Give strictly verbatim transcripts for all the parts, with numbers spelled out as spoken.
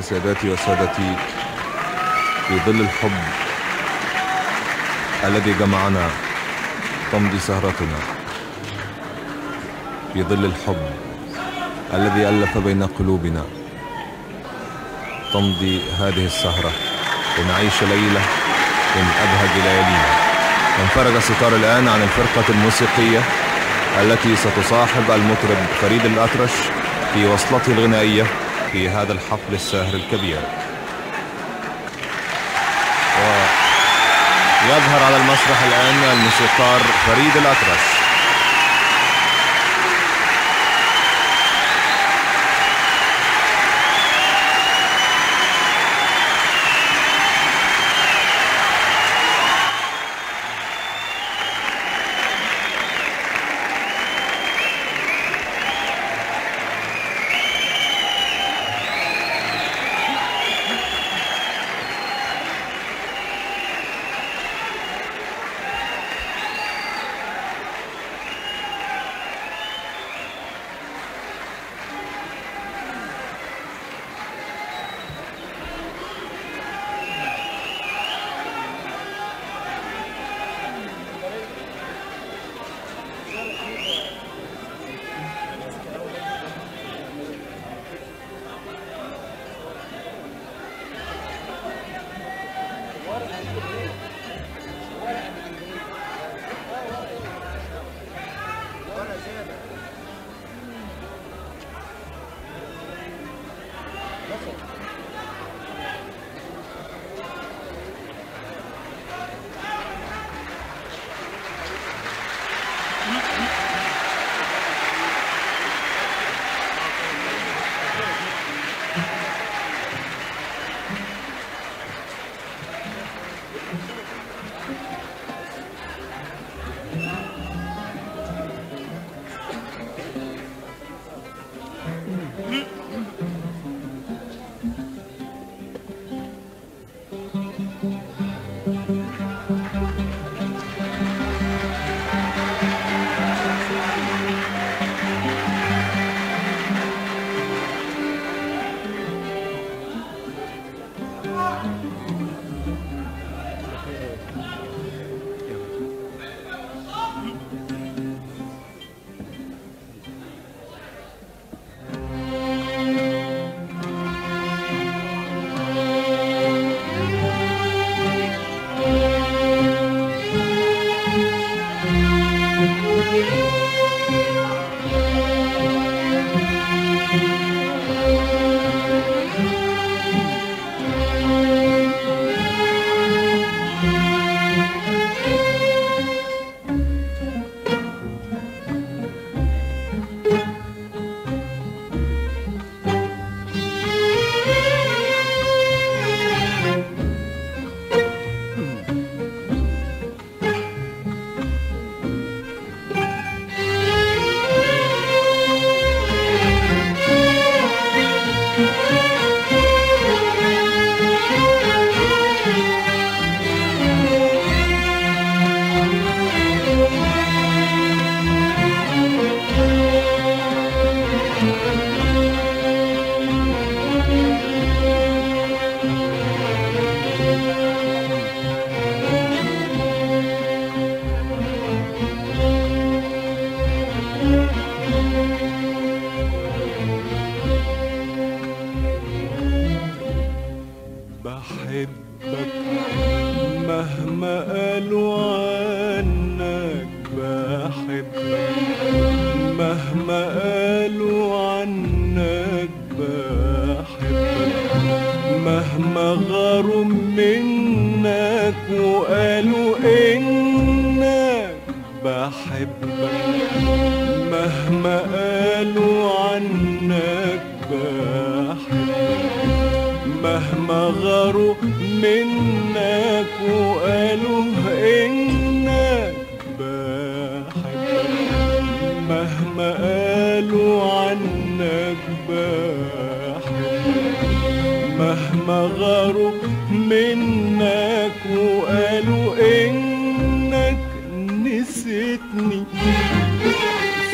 سادتي وسادتي، في ظل الحب الذي جمعنا تمضي سهرتنا، في ظل الحب الذي ألف بين قلوبنا تمضي هذه السهرة لنعيش ليلة من أبهج ليالينا. انفرج الستار الآن عن الفرقة الموسيقية التي ستصاحب المطرب فريد الأطرش في وصلته الغنائية في هذا الحفل الساهر الكبير. ويظهر على المسرح الآن الموسيقار فريد الأطرش.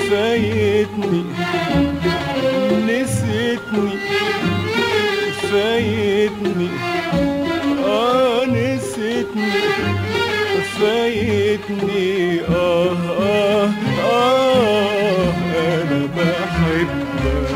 فايتني فايتني اه نسيتني فايتني اه اه اه انا بحبك.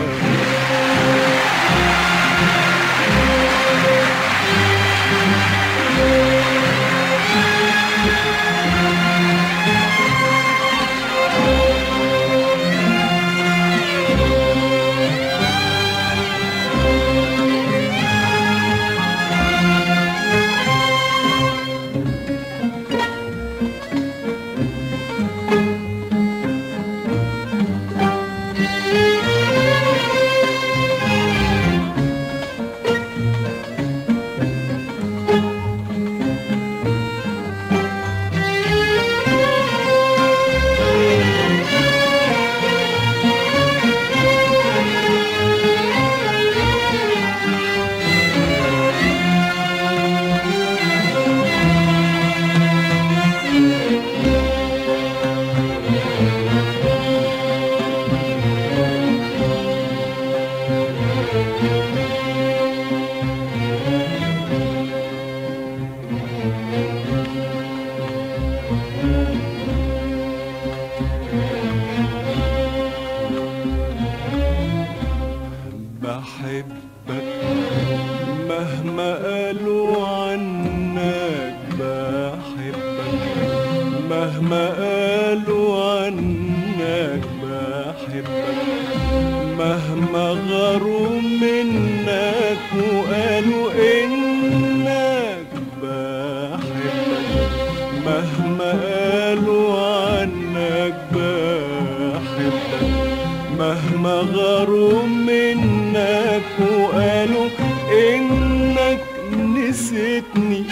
بحبك مهما قالوا عنك، بحبك مهما قالوا عنك، بحبك مهما غاروا منك وقالوا انك، بحبك مهما قالوا عنك، بحبك مهما غاروا منك وقالوا انك نسيتني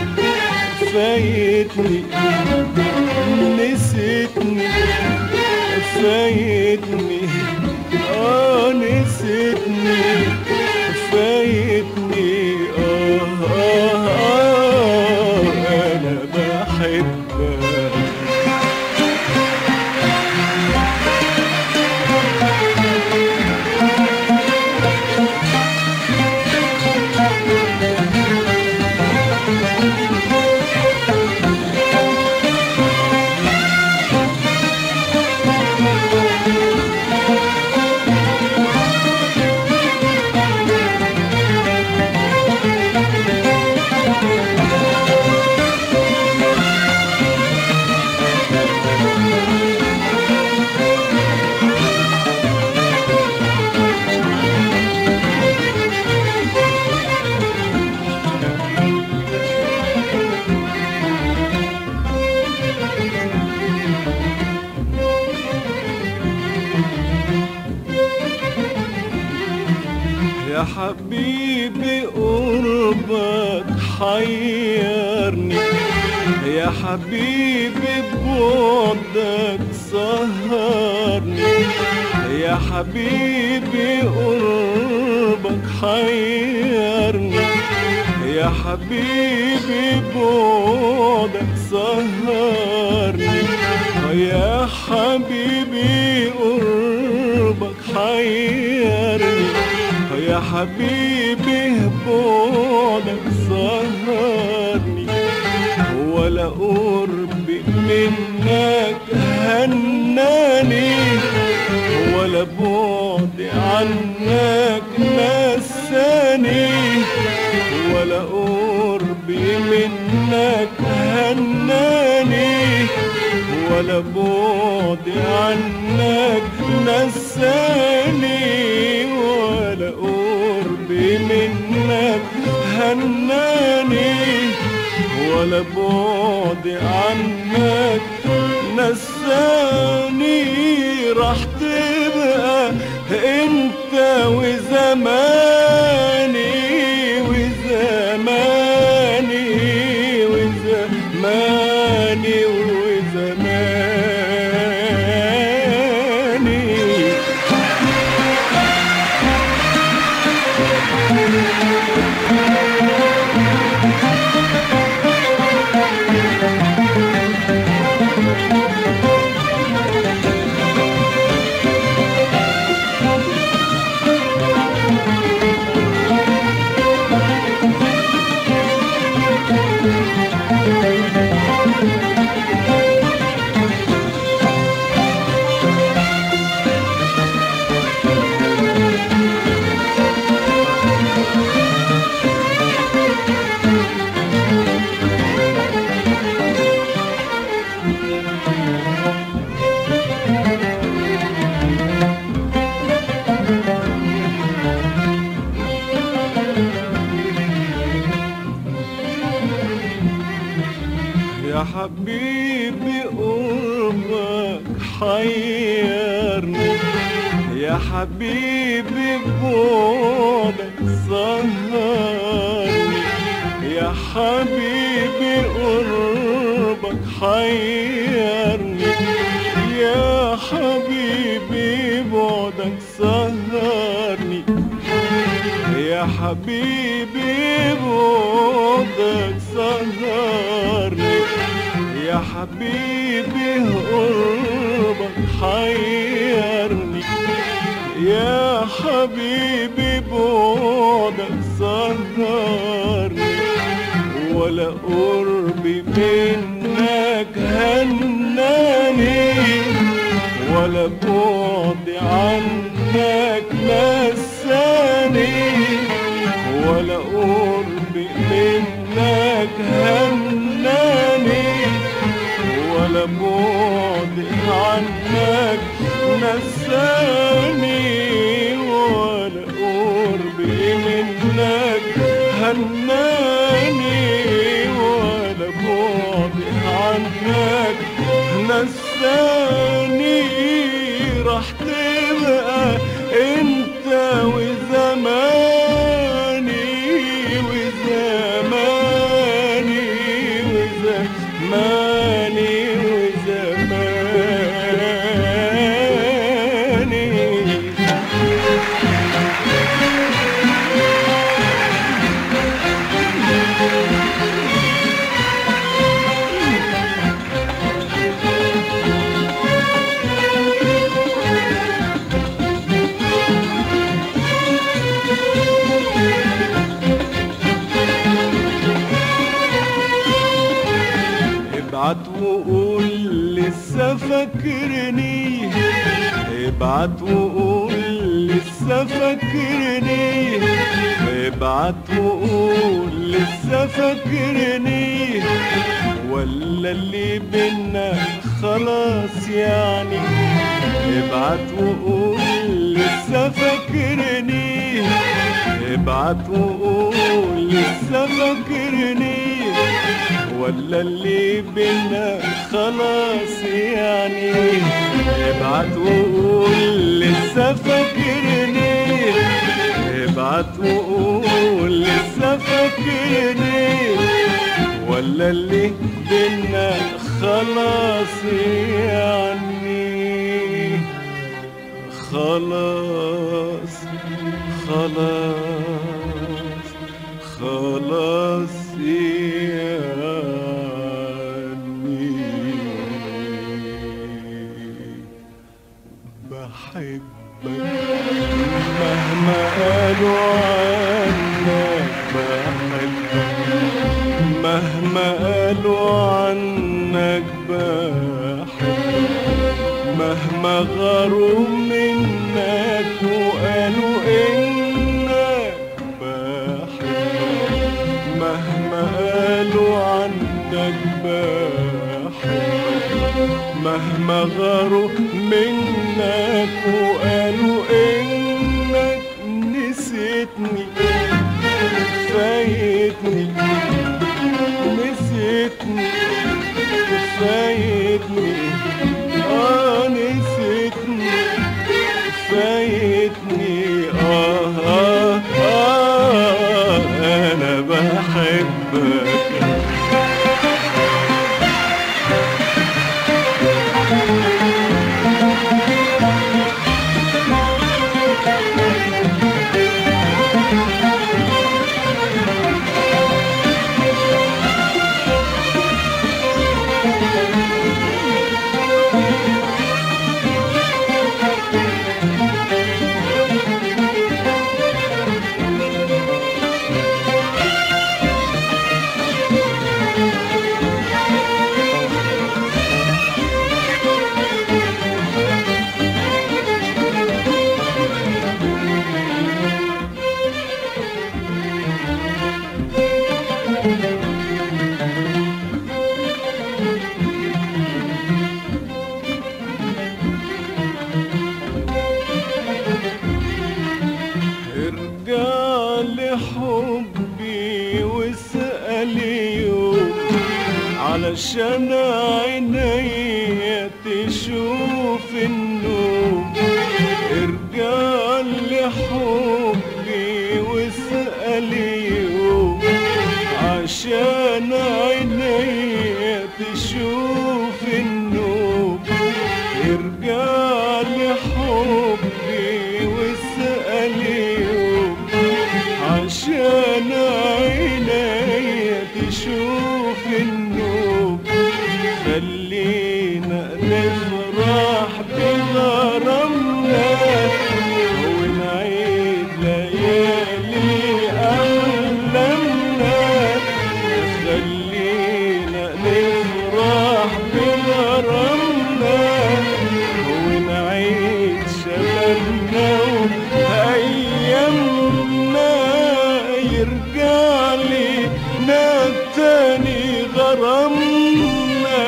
فايتني نسيتني فايتني اه نسيتني فايتني اه اه اه انا بحبك. يا حبيبي قربك حيرني، يا حبيبي ببعدك سهرني، يا حبيبي قربك حيرني، يا حبيبي ببعدك سهرني، يا حبيبي قربك حيرني، يا حبيبي بعدك سهرني، ولا قربي منك هناني، ولا بعدي عنك نساني، ولا قربي منك هناني، ولا بعدي عنك نساني، ولا قربي منك هناني، ولا بعدي عنك نساني. راح تبقى انت وزماني وزماني وزماني وزماني. يا حبيبي قربك حيرني، يا حبيبي بعدك سهرني، يا حبيبي قربك حيرني، يا حبيبي بعدك سهرني، يا حبيبي بعدك سهرني، يا حبيبي قربك حيرني، يا حبيبي بعدك سهرني، ولا قربي منك هناني، ولا بعدي عنك نساني، ولا قربي منك هناني، ولا بعدي عنك نساني، ولا قربي منك هناني، ولا بعدي عنك نساني. راح تبقى انت وزماني وزماني وزماني وزماني. ابعت وقول لسه فاكرني، ابعت وقول لسه فاكرني، ابعت وقول لسه فاكرني، ولا اللي بينا خلاص يعني. ابعت وقول لسه فاكرني، ابعت وقول لسه فاكرني، ولا اللي بينا خلاص يعني. ابعت وقول لسه فاكرني، ابعت وقول لسه فاكرني، ولا اللي بينا خلاص يعني. خلاص خلاص خلاص يعني. بحبك مهما قالوا عنك، بحبك مهما قالوا عنك، بحبك مهما غاروا منك وقالوا انك بحبك، مهما قالوا عنك بحبك، مهما غاروا منك وقالوا انك نسيتني فايتني، نسيتني فايتني، اه نسيتني فايتني، آه آه آه أنا بحبك. علشان عيني تشوف النوم. ارجع لحبي واسأل يوم عشان عيني تشوف النوم. ارجع لحبي واسأل يوم عشان عيني تشوف النوم. خلينا نفرح بغرامنا ونعيد ليالي أحلامنا. خلينا نفرح بغرامنا ونعيد شبابنا وأيامنا. يرجع لنا تاني غرامنا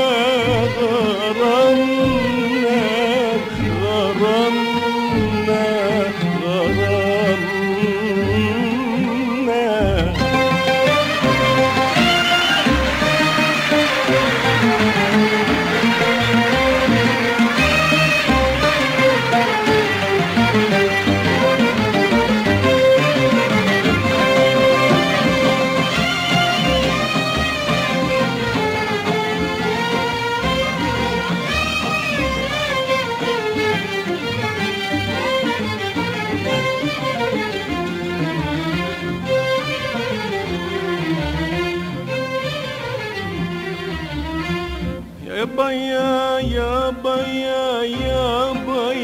غرامنا غرامنا غرامنا. يا بيا يا بيا يا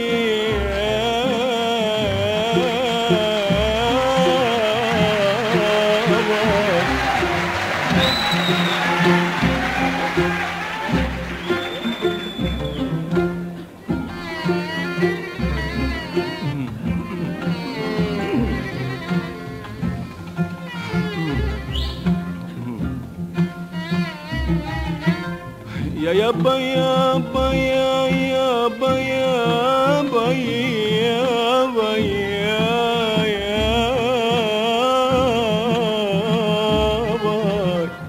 يا يا بيا بيا يا بيا بيا بيا يا باي.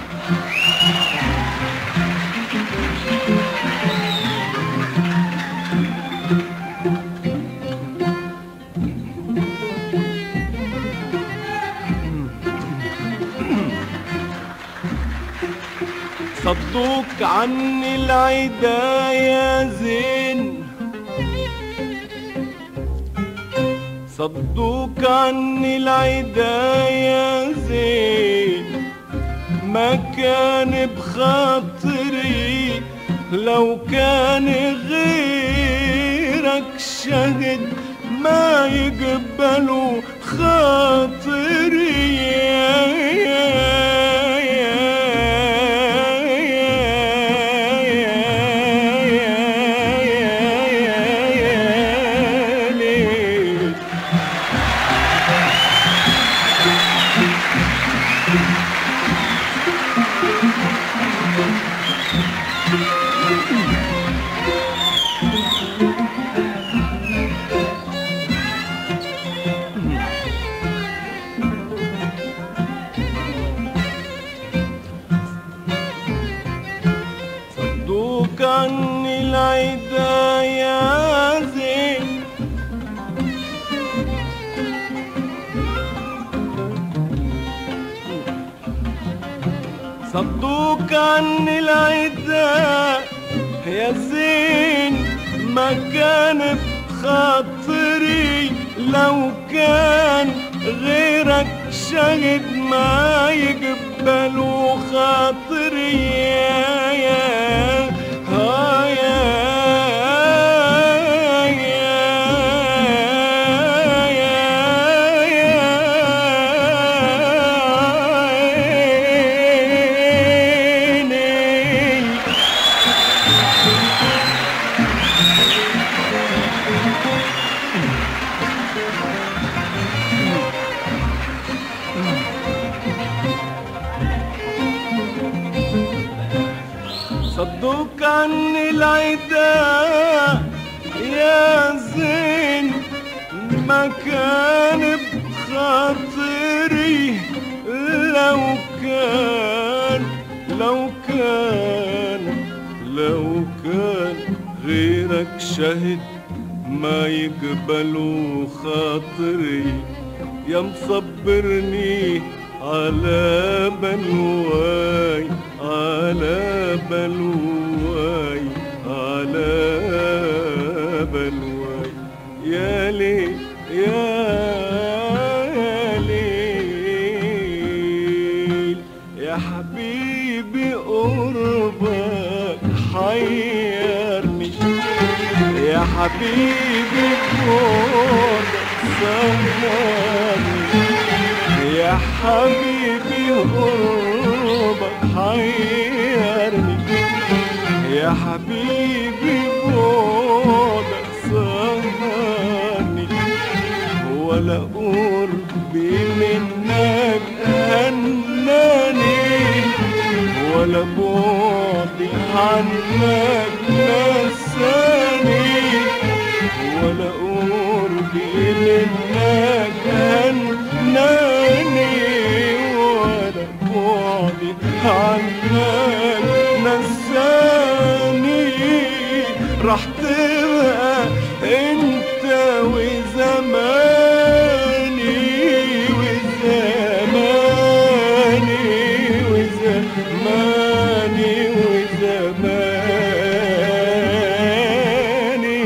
صدوك عني العدا يا زين. صدوك عني العدا يا زين. ما كان بخاطري لو كان غيرك شهد ما يقبلوا خاطري. يا صدوك عني العدا يا زين. صدوك عني العدا يا زين. ما كان بخاطري لو كان غيرك شهد ما يقبلوا خاطري. يا يا ها يا صدوك عني العدا يا زين. ما كان بخاطري لو كان لو غيرك شهد ما يقبلوا خاطري، يا مصبرني على بلواي على بلواي على بلواي. يا ليل يا ليل يا حبيبي قربك حيرني، يا حبيبي قربك سهرني، يا حبيبي قربك حيرني، يا حبيبي قربك سهرني. ولا قربي منك هناني، ولا بعدي عنك نساني، ولا قربي منك هناني، ولا بعدي عنك نساني. راح تبقى انت وزماني وزماني وزماني وزماني.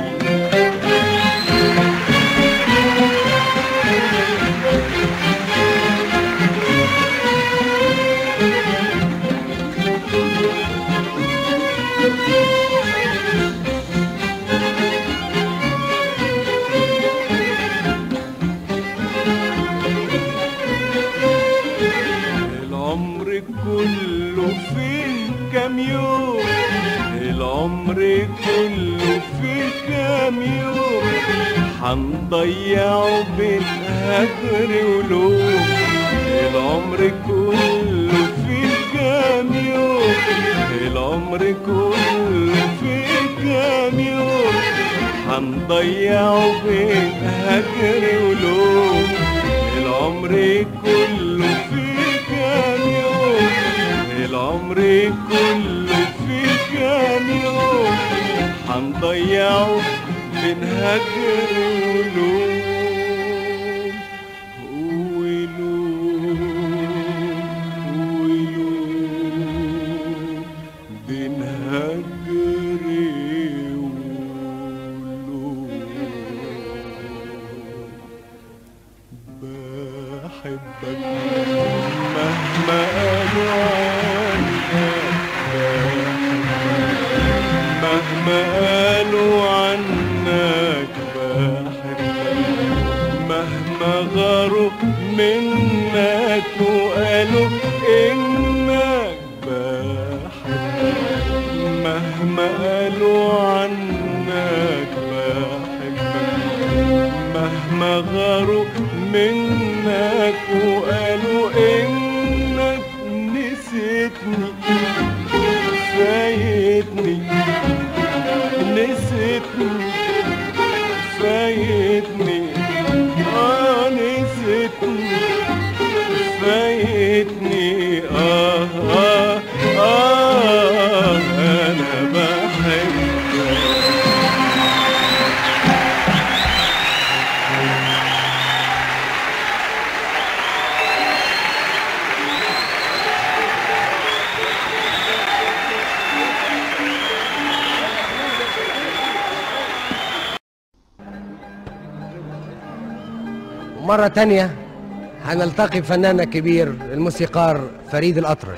كله فيه كام يوم، العمر كله فيه كام يوم، حنضيعه بين هجر ولوم. العمر كله فيه كام يوم، العمر كله فيه كام يوم، حنضيعه بين هجر ولوم. العمر كله فيه كام يوم، العمر كله فيه كام يوم، حنضيعه بين هجر ولوم ولوم ولوم، بين هجر ولوم. بحبك مهما قالوا عنك، مهما قالوا عنك بحبك، مهما غاروا منك وقالوا انك بحبك، مهما قالوا عنك بحبك، مهما غاروا منك وقالوا انك نسيتني فايتني، نسيتني فايتني، اه نسيتني فايتني، اه اه اه انا بحبك. مرة تانية هنلتقي بفناننا الكبير الموسيقار فريد الأطرش.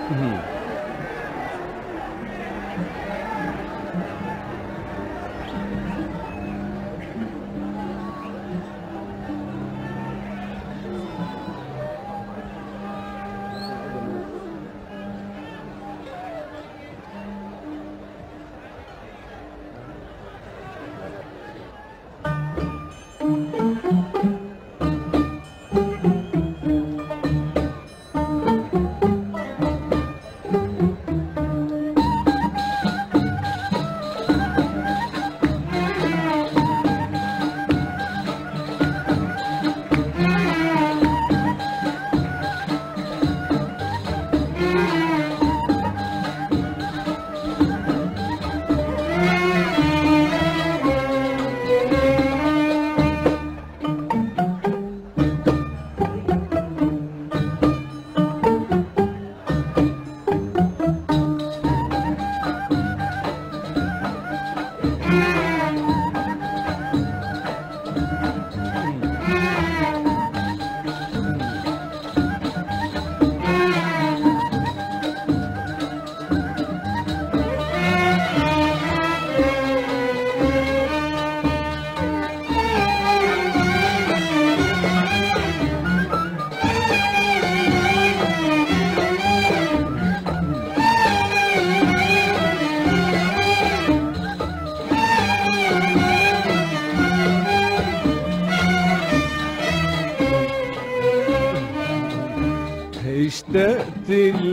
اشتقت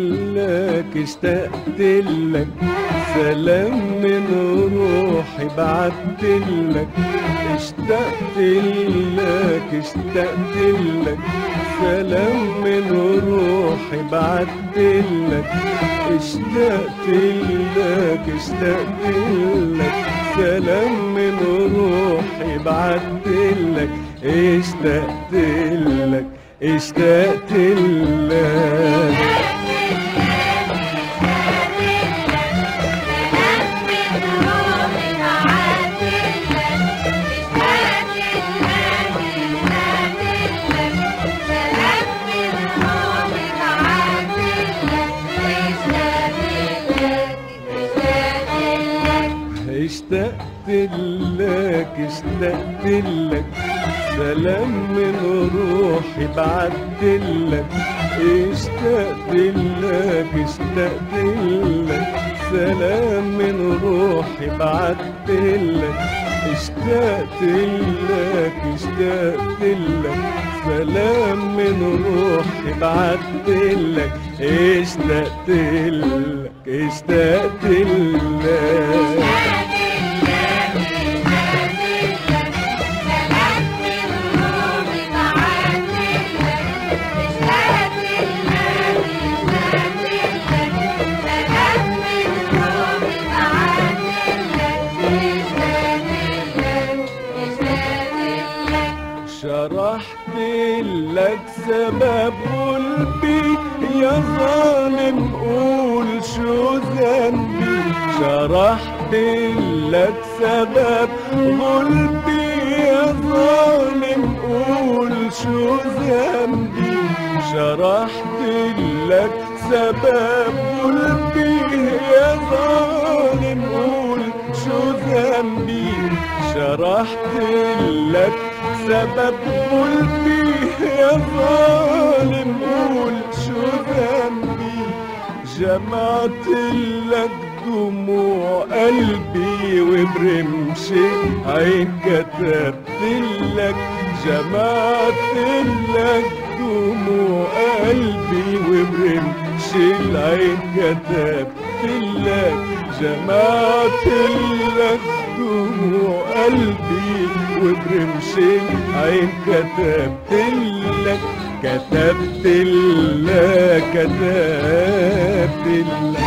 لك اشتقت لك سلام من روحي بعت لك اشتقت لك اشتقت لك سلام من روحي بعت لك اشتقت لك اشتقت لك سلام من روحي بعت لك اشتقت لك اشتقت لك اشتقت لك اشتقت لك سلام من روحي بعت لك اشتقت لك اشتقت لك سلام من روحي بعت لك اشتقت لك اشتقت لك سلام من روحي بعت لك اشتقت لك اشتقت لك شرحت لك سبب قلبي يا ظالم قول شو ذنبي شرحت لك سبب قلبي يا ظالم قول شو ذنبي شرحت لك سبب قلبي يا ظالم قول شو ذنبي شرحت لك سبب قلبي يا ظالم قول شو ذنبي جمعت لك دموع قلبي وبرمش عين كتبت لك جمعت لك دموع قلبي وبرمش العين كتبت لك جمعت لك دموع قلبي وبرمش العين كتبت لك كتبت لك كتبت لك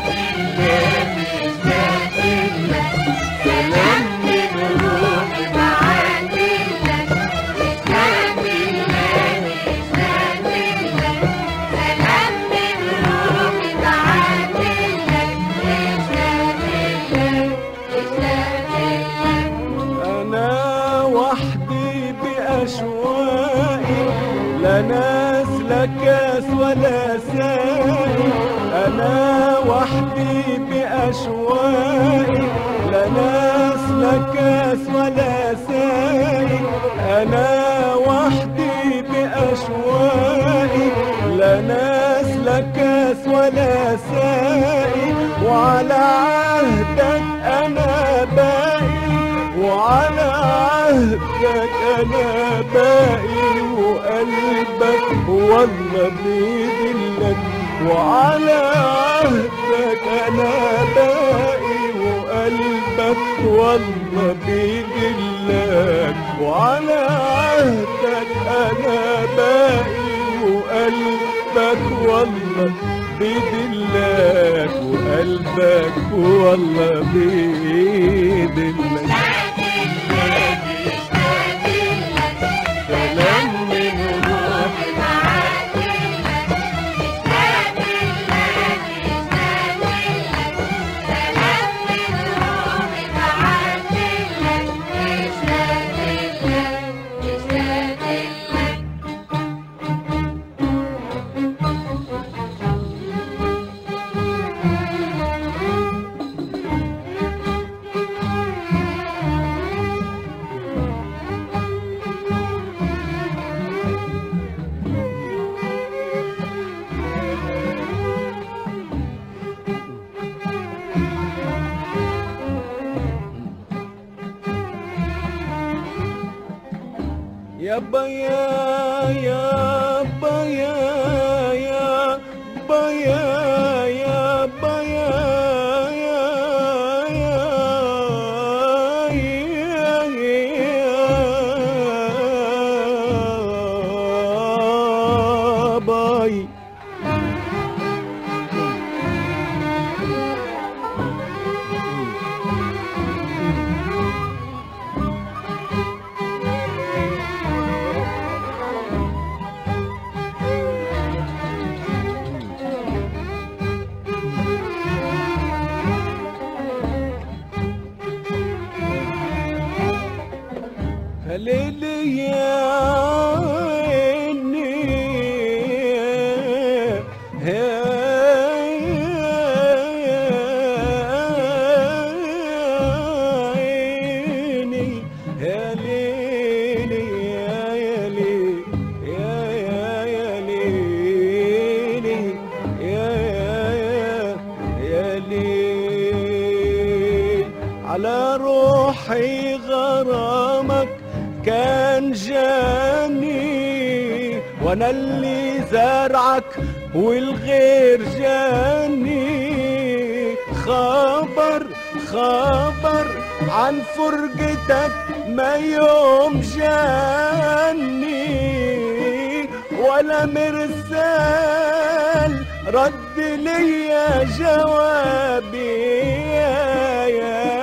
سلام من روحي بعت لك اشتقت لك اشتقت لك سلام من روحي بعت لك اشتقت لك اشتقت لك انا وحدي باشواقي لا ناس لا كاس ولا سائل، أنا وحدي بأشواقي، لا ناس لا كاس ولا سائل، أنا وحدي بأشواقي، لا ناس لا كاس ولا سائل، وعلى عهدك أنا باقي، وعلى عهدك أنا باقي، وقلبك والله بيدلك، وعلى عهدك أنا باقي، وقلبك والله بيدلك، وعلى عهدك أنا باقي، وقلبك والله بيدلك، وقلبك والله بيدلك. سلام من روحي يابا يا يابا يا يابا يا يابا يا باي. ليلي يا عيني يا عيني يا ليلي يا يا ليلي يا يا يا ليلي يا يا يا ليلي على روحي غرامك كان جاني، وانا اللي زرعك والغير جاني، خبر خبر عن فرقتك ما يوم جاني، ولا مرسال رد ليا جوابي يا يا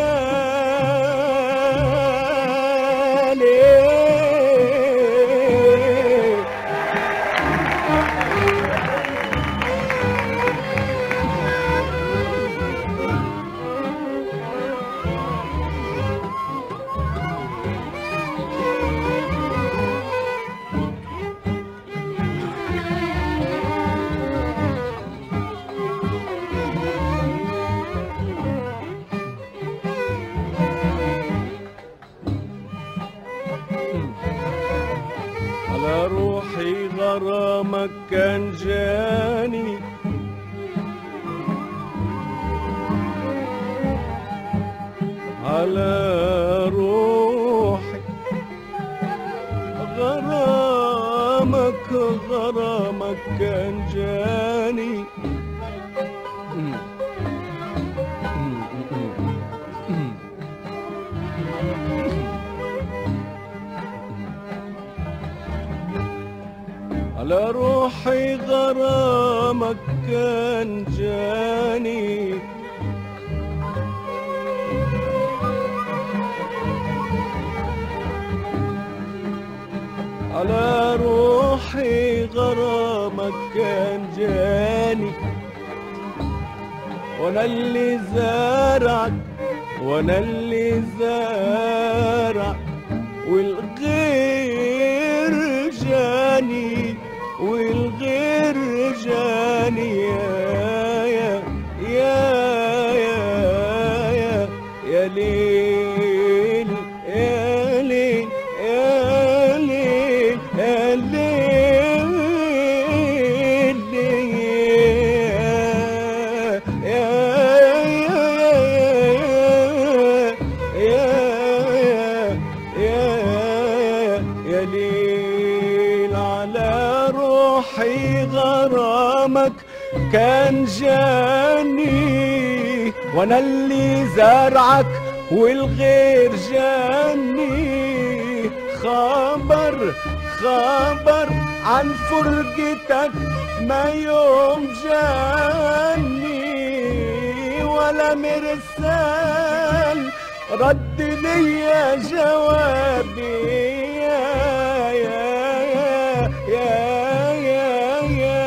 على روحي غرامك كان جاني، على روحي غرامك غرامك كان جاني، على روحي غرامك كان جاني، على روحي غرامك كان جاني، وانا اللي زارعك وانا اللي زارع والغير جاني والغير جاني جاني يا يا يا يا يا ليل يا ليل يا ليل يا ليل يا ليل على روحي غرامك كان جاني، وانا اللي زرعك والغير جاني. خبر خبر عن فرقتك ما يوم جاني، ولا مرسال رد ليا جوابي. يا يا يا يا يا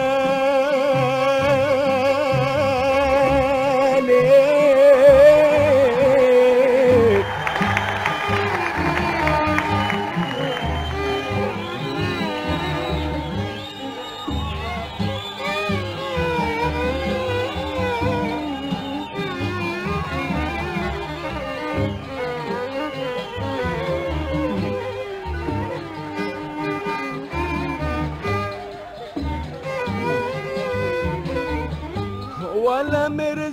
ليل. ولا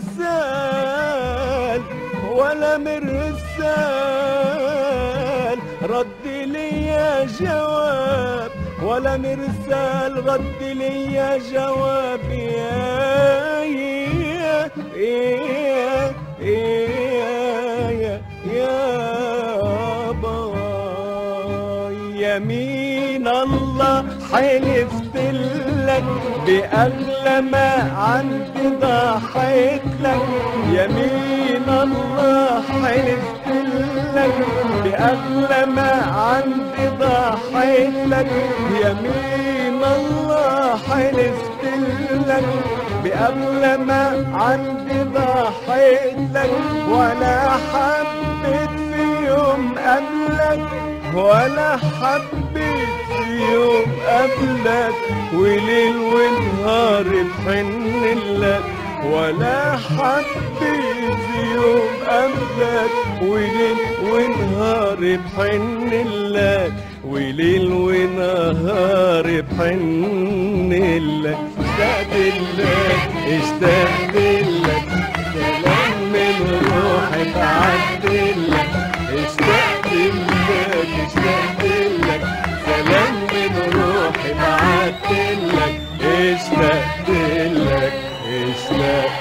مرسال ولا مرسال رد ليا جواب، ولا مرسال رد ليا جواب. يا يا يا يا يا يمين الله حلفت لك بأغلى ما عندي ضحيت لك. يمين الله حلفت لك بأغلى ما عندي ضحيت لك. يمين الله حلفت لك بأغلى ما عندي ضحيت لك. ولا حبيت في يوم قبلك، ولا حبيت في يوم قبلك، وليل ونهار بحن لك. ولا حبيت في يوم قبلك، وليل ونهار بحن لك، وليل ونهار بحن لك. اشتقت لك اشتقت لك سلام من روحي بعدلك. اشتقت لك اشتقت لك سلام من روحي بعدلك. اشتقت لك اشتقت